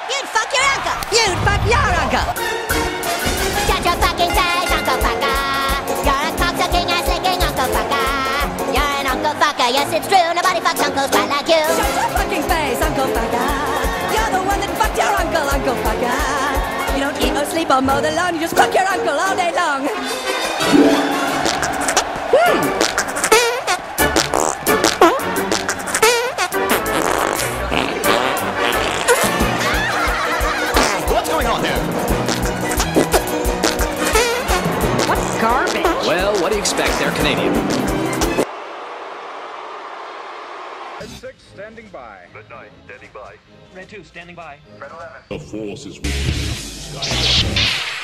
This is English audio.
You'd fuck your uncle. You'd fuck your uncle. Shut your fucking face, Uncle Fucker. You're a cocksucking, ass-licking Uncle Fucker. You're an Uncle Fucker, yes it's true. Nobody fucks uncles quite like you. Shut your fucking face, Uncle Fucker. You're the one that fucked your uncle, Uncle Fucker. You don't eat or sleep or mow the lawn. You just fuck your uncle all day long. What's going on here? What's garbage? Well, what do you expect? They're Canadian. Red 6 standing by. Red 9 standing by. Red 2 standing by. Red 11. The force is with you, Skywalker.